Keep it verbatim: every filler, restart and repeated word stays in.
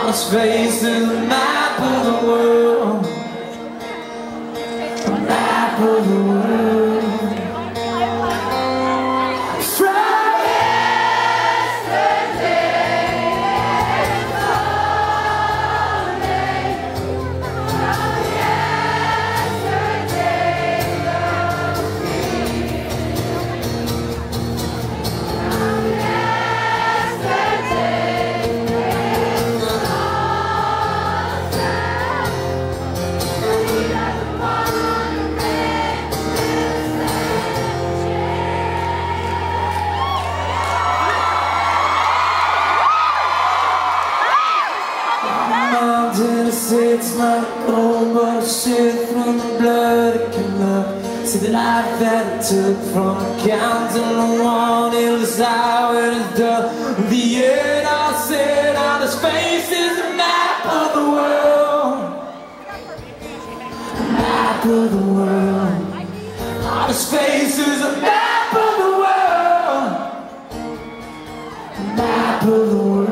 his face is a map of the world. A map of the world. It's my own bullshit from the blood it came up. See the life that it took from counting the one it was how it is done. The end I said on his face is a map of the world. A map of the world. On his face is a map of the world. A map of the world.